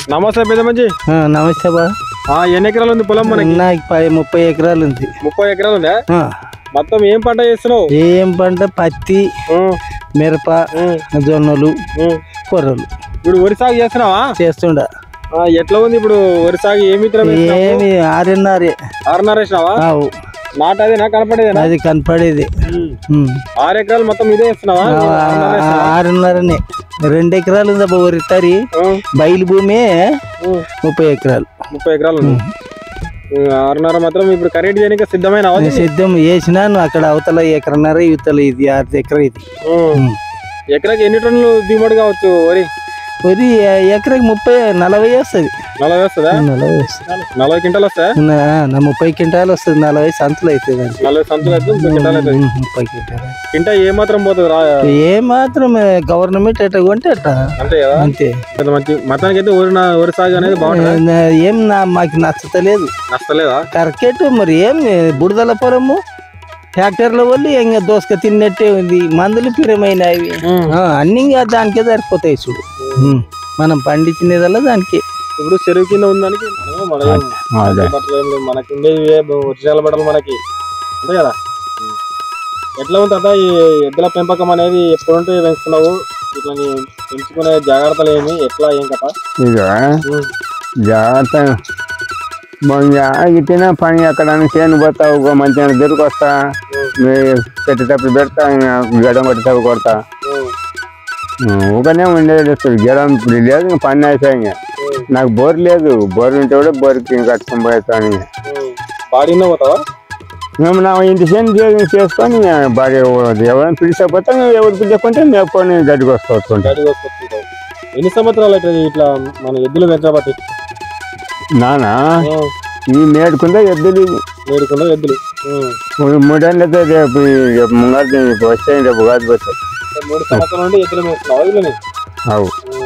నమస్తే పెద్ద మంచి. నమస్తే బా. ఎన్ని ఎకరాలు ఉంది పొలం మనకి? నాకు 30 ఎకరాలు ఉంది. 30 ఎకరాలు ఉందా? మొత్తం ఏం పంట చేస్తున్నావు? ఏం పంట? పత్తి, మిరప, జొన్నలు, కొర్రలు. ఇప్పుడు వరి సాగు చేస్తున్నావా? చేస్తుండ. ఎట్లా ఉంది ఇప్పుడు వరి సాగు? ఏమి 6.5 వేసినావా? నాట అదేనా కనపడేదేనా? అది కనపడేది. 6 ఎకరాలు మొత్తం ఇదే వేస్తున్నావా? 6.5. 2 ఎకరాలు ఉందా వరి తరి. బయలు భూమి 30 ఎకరాలు. 30 ఎకరాలు ఉంది. 6.5 మాత్రం ఇప్పుడు కరెక్ట్ చేయడానికి సిద్ధమైన సిద్ధం చేసినాను. అక్కడ అవతల 1.5 ఇవతల ఇది 6 ఎకరా. ఇది ఎకరాకి ఎన్ని టన్నులు దిగుబడి కావచ్చు వరి? వరి ఎకరాకి 40 వస్తుంది. 40 వస్తుందా? 40 క్వింటాలు వస్తాయా? 30 క్వింటాలు వస్తుంది. 40 సంచులు అవుతుంది. 40 సంచులు అయితే 30 క్వింటాలు అవుతుంది. 30 క్వింటాలు. కింటా ఏ మాత్రం పోతుంది? ఏ మాత్రం గవర్నమెంట్ ఎట్లా కొంటే అట్లా అంతే కదా. అంతే మంచి. మొత్తానికి అయితే వరి సాగు అనేది బాగుంటుంది. ఏం మాకు నచ్చలేదు. నచ్చలేదా? కరెక్ట్. మరి ఏం బుడదల పొలము ట్రాక్టర్ల వల్ల ఇంకా దోసక తిన్నట్టే ఉంది. మందులు పిరమైనవి అన్ని దానికే సరిపోతాయి. చూడు మనం పండించినదల్లా దానికి. ఇప్పుడు చెరువు కింద ఉందానికి మనకి ఉండేది ఒరిజినల్ బట్టలు మనకి అంతే కదా. ఎట్లా ఉంది తాత ఈ ఎద్దుల పెంపకం అనేది? ఎప్పుడుంటే పెంచుతున్నావు? ఇట్లా పెంచుకునే జాగ్రత్తలు ఏమి? ఎట్లా ఏం కథ? జాగ్రత్త ఇట్టిన పని అక్కడ చేను పోతావు, మంచిగా దొరికి వస్తా, పెట్టేటప్పుడు పెడతా, గడం కొట్టేటప్పుడు కొడతా. ఊకనే ఉండేది. గడం లేదు, పని అయిపోయి. నాకు బోర్ లేదు. బోర్ ఉంటే కూడా బోర్కి కట్టుకొని పోతాను. బాడీలో పోతావా? మేము నా ఇంటి చేను చేసుకొని బాడీ ఎవరైనా పిలిచకపోతే ఎవరు పిలిచకుంటే మేపుకొని గడ్డికి వస్తూ. ఎన్ని సంవత్సరాలు అవుతుంది ఇట్లా మన ఎద్దులు పెంచబట్టి? నానా ఈ మేడుకుందా ఎద్దులు? మేడుకుందా ఎద్దులు 3 ఏళ్ళతో రేపు ముంగడి వస్తాయి. రేపు ఉగాది పోతాయి. 3 సంవత్సరాల నుండి ఎద్దులు మేస్తున్నావు ఇట్లని? అవు.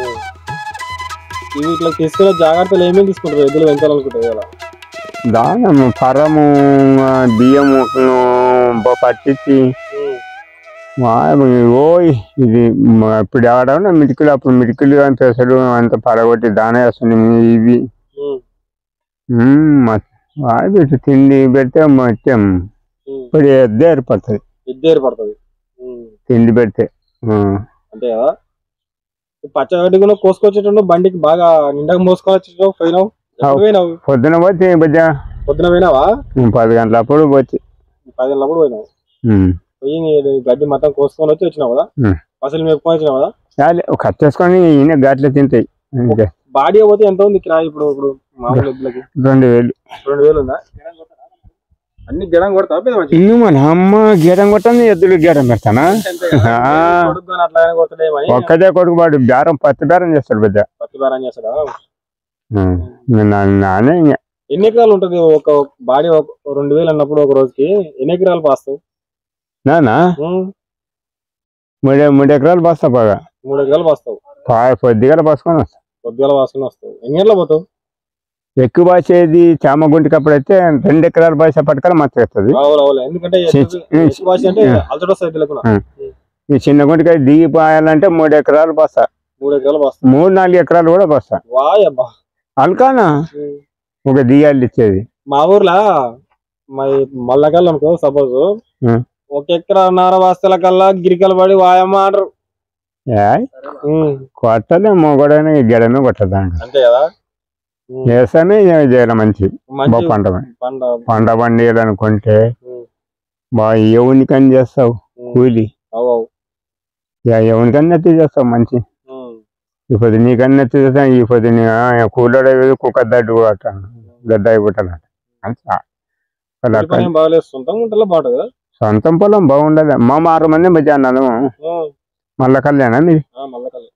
ఇవి ఇట్లా తీసుకునే జాగ్రత్తలు ఏమేమి తీసుకుంటారు ఎద్దులు పెంచాలనుకుంటారు కదా? దానము పరము బియ్యము పట్టించి ఇది ఇప్పుడు ఆడవునా మిడికిలు, అప్పుడు మిడికిలు అని పెసలు అంత పడగొట్టి దాన వేస్తుంది. ఇవి తిండి పెడితే మొత్తం ఇప్పుడు ఎద్దే ఏర్పడుతుంది. తిండి పెడితే అంతే కదా. పచ్చగడ్డి కూడా కోసుకొచ్చేటప్పుడు బండికి బాగా నిండగా మోసుకోవచ్చు. పోయినావు? పొద్దున పోతే పొద్దున పోయినావా? 10 గంటల అప్పుడు పోతే 10 గంటలప్పుడు పోయినావు. పోయి గడ్డి మొత్తం కోసుకొని వచ్చి వచ్చినావు కదా? అసలు మేపుకొని వచ్చినావు కదా? కట్ చేసుకొని ఈయన ఘాట్లో తింటాయి. బాడీ పోతే ఎంత ఉంది కిరాయి ఇప్పుడు? ఇప్పుడు మామూలు ఎద్దులకి 2000 ఉందా? అన్ని గెడం కొడతా? ఇల్లు మన అమ్మ గెడం కొట్టని ఎద్దులు గెడం పెడతానా? ఒక్కదే కొడుకు వాడు బేరం పత్తి బేరం చేస్తాడు. పెద్ద పత్తి బేరం చేస్తాడా? నానే. ఎన్ని ఎకరాలు ఉంటది ఒక బాడీ? 2000 అన్నప్పుడు ఒక రోజుకి ఎన్ని ఎకరాలు పాస్తావు? నానా 3 ఎకరాలు పాస్తా. బాగా 3 ఎకరాలు పాస్తావు. పొద్దుగల పాసుకొని వస్తా. పొద్దుగల పాసుకొని వస్తావు. ఎన్ని గంటలు పోతావు? ఎక్కువ బాసేది చామగుంటికి అప్పుడు అయితే 2 ఎకరాలు బాసే పట్టుకొని మచ్చ వస్తుంది. ఎందుకంటే ఈ చిన్న గుంటికి దిగి పోయాలంటే 3 ఎకరాలు బస్తా. 3-4 ఎకరాలు కూడా బస్తా. అల్కానా ఒక దియాలు ఇచ్చేది. మా ఊర్లో మల్లకల్ అనుకో, సపోజ్ 1 ఎకరాన్నర బస్తాల కల్లా గిరికలు పడి వాయమ్మ అంటారు. కొట్టలే మొగడని గెడమే కొట్టదాండి. అంతే కదా. వేసానే చేయాలి మంచి పంట పండియాలనుకుంటే బాగా ఎవరికని చేస్తావు కూలి. ఎవరికన్నా ఎత్తి చేస్తావు మంచి. ఇప్పుడు నీకన్నా ఎత్తి చేస్తా. ఇప్పుడు కూలడ కుక్క దడ్డు గడ్డ అయిపోతాను. సొంతం పొలం బాగుండదు. మా 6 మంది మధ్య అన్నాను. మల్ల కళ్యాణా మీది?